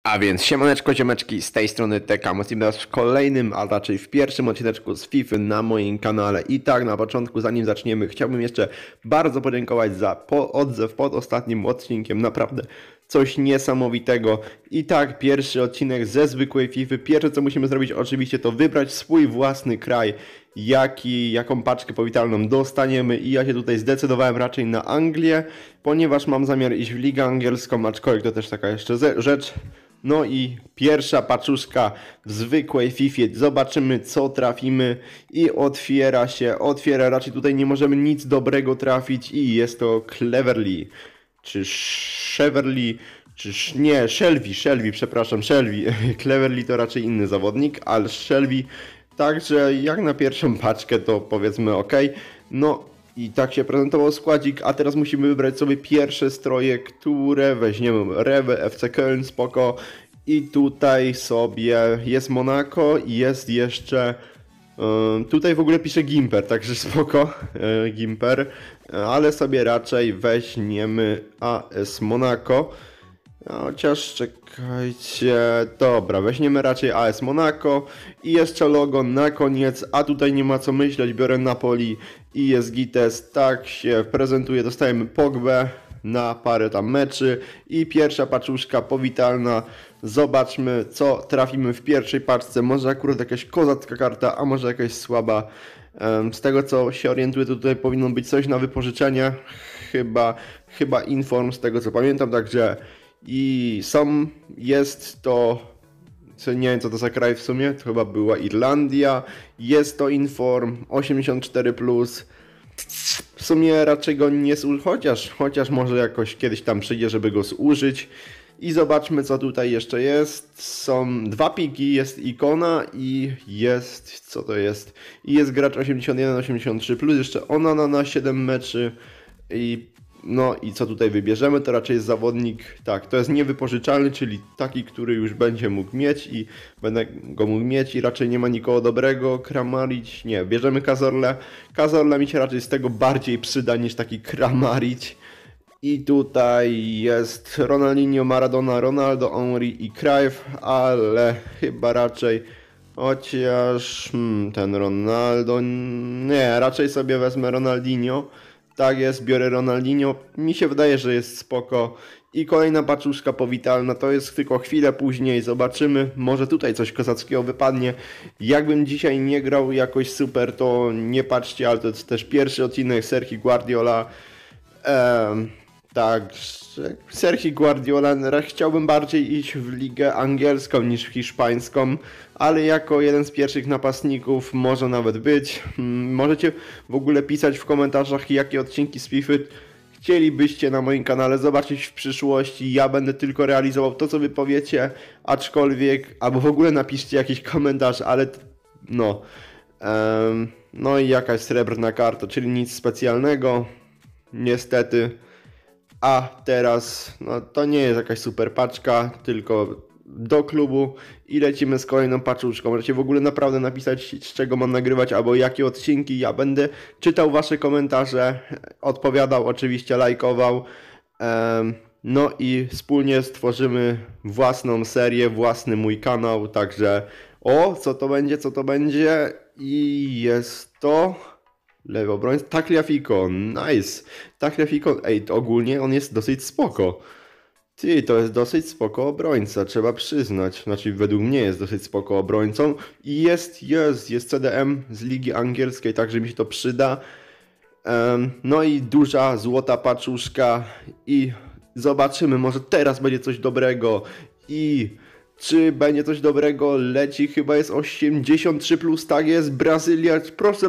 A więc siemaneczko ziomeczki, z tej strony TK Mocimy w kolejnym, a raczej w pierwszym odcineczku z FIFA na moim kanale. I tak na początku, zanim zaczniemy, chciałbym jeszcze bardzo podziękować za odzew pod ostatnim odcinkiem. Naprawdę coś niesamowitego. I tak pierwszy odcinek ze zwykłej FIFA. Pierwsze co musimy zrobić oczywiście to wybrać swój własny kraj, jaką paczkę powitalną dostaniemy. I ja się tutaj zdecydowałem raczej na Anglię, ponieważ mam zamiar iść w ligę angielską, aczkolwiek to też taka jeszcze rzecz. No i pierwsza paczuszka w zwykłej Fifie. Zobaczymy co trafimy i otwiera, raczej tutaj nie możemy nic dobrego trafić i jest to Cleverly, czy Sheverly, nie, Shelby, przepraszam, Shelby. Cleverly to raczej inny zawodnik, ale Shelby, także jak na pierwszą paczkę to powiedzmy ok. No i tak się prezentował składzik, a teraz musimy wybrać sobie pierwsze stroje, które weźmiemy. Rewe, FC Köln, spoko. I tutaj sobie jest Monaco i jest jeszcze... tutaj w ogóle pisze Gimper, także spoko, Gimper. Ale sobie raczej weźmiemy AS Monaco. Chociaż czekajcie, dobra, weźmiemy raczej AS Monaco i jeszcze logo na koniec, a tutaj nie ma co myśleć, biorę Napoli i jest Gites, tak się prezentuje, dostajemy Pogbę na parę tam meczy i pierwsza paczuszka powitalna, zobaczmy co trafimy w pierwszej paczce, może akurat jakaś kozacka karta, a może jakaś słaba. Z tego co się orientuję to tutaj powinno być coś na wypożyczenie, chyba Inform z tego co pamiętam, także jest to, nie wiem co to za kraj w sumie, to chyba była Irlandia, jest to Inform 84+, w sumie raczej go nie chociaż może jakoś kiedyś tam przyjdzie, żeby go zużyć. I zobaczmy co tutaj jeszcze jest, są dwa piki, jest ikona i jest, co to jest, i jest gracz 81-83+, jeszcze Onana na 7 meczy no i co tutaj wybierzemy, to raczej jest zawodnik, tak, to jest niewypożyczalny, czyli taki, który już będzie mógł mieć i będę go mógł mieć i raczej nie ma nikogo dobrego. Kramaric, nie, bierzemy Cazorla mi się raczej z tego bardziej przyda niż taki Kramaric. I tutaj jest Ronaldinho, Maradona, Ronaldo, Henry i Cruyff, ale chyba raczej, chociaż ten Ronaldo, nie, raczej sobie wezmę Ronaldinho. Tak jest, biorę Ronaldinho, mi się wydaje, że jest spoko. I kolejna paczuszka powitalna, to jest tylko chwilę później, zobaczymy, może tutaj coś kozackiego wypadnie. Jakbym dzisiaj nie grał jakoś super, to nie patrzcie, ale to jest też pierwszy odcinek Sergi Guardiola. Także Sergi Guardiola, chciałbym bardziej iść w ligę angielską niż w hiszpańską, ale jako jeden z pierwszych napastników może nawet być. Możecie w ogóle pisać w komentarzach, jakie odcinki z FIFA chcielibyście na moim kanale zobaczyć w przyszłości. Ja będę tylko realizował to, co wy powiecie, aczkolwiek, albo w ogóle napiszcie jakiś komentarz, ale no. No i jakaś srebrna karta, czyli nic specjalnego, niestety. A teraz, no to nie jest jakaś super paczka, tylko do klubu i lecimy z kolejną paczuszką. Możecie w ogóle naprawdę napisać, z czego mam nagrywać, albo jakie odcinki. Ja będę czytał wasze komentarze, odpowiadał, oczywiście lajkował. No i wspólnie stworzymy własną serię, własny mój kanał, także co to będzie i jest to... Lewy obrońca, Tagliafico, nice. Tagliafico, ej, ogólnie on jest dosyć spoko. To jest dosyć spoko obrońca, trzeba przyznać. Znaczy, według mnie jest dosyć spoko obrońcą. I jest CDM z ligi angielskiej, także mi się to przyda. No i duża, złota paczuszka. I zobaczymy, może teraz będzie coś dobrego. Czy będzie coś dobrego? Leci, chyba jest 83+, tak jest, Brazylia, proszę.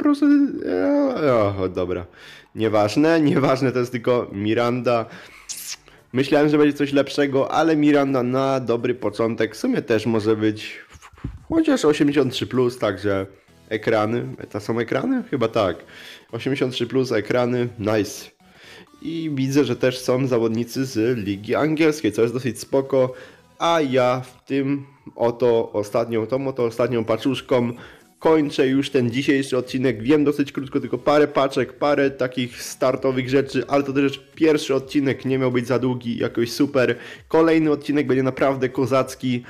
Dobra, nieważne, to jest tylko Miranda. Myślałem, że będzie coś lepszego, ale Miranda na dobry początek w sumie też może być, chociaż 83+, także ekrany, to są ekrany? Chyba tak, 83+, ekrany, nice. I widzę, że też są zawodnicy z ligi angielskiej, co jest dosyć spoko. A ja w tym oto ostatnią paczuszką kończę już ten dzisiejszy odcinek. Wiem, dosyć krótko, tylko parę paczek, parę takich startowych rzeczy, ale to też pierwszy odcinek, nie miał być za długi, jakoś super. Kolejny odcinek będzie naprawdę kozacki.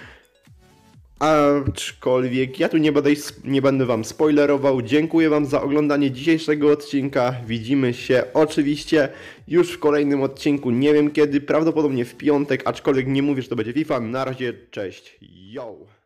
Aczkolwiek ja tu nie będę wam spoilerował. Dziękuję wam za oglądanie dzisiejszego odcinka. Widzimy się oczywiście już w kolejnym odcinku. Nie wiem kiedy, prawdopodobnie w piątek, aczkolwiek nie mówię, że to będzie FIFA. Na razie, cześć. Yo!